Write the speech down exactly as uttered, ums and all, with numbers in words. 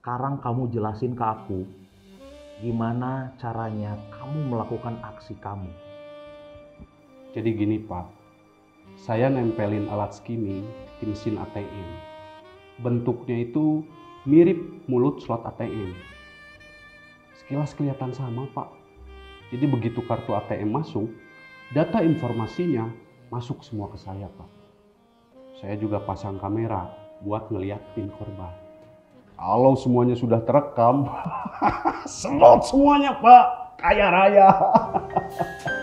Sekarang kamu jelasin ke aku, gimana caranya kamu melakukan aksi kamu. Jadi gini Pak, saya nempelin alat skimming di mesin A T M. Bentuknya itu mirip mulut slot A T M. Sekilas kelihatan sama Pak. Jadi begitu kartu A T M masuk, data informasinya masuk semua ke saya Pak. Saya juga pasang kamera buat ngeliat pin korban. Kalau semuanya sudah terekam, slot semuanya Pak, kaya raya.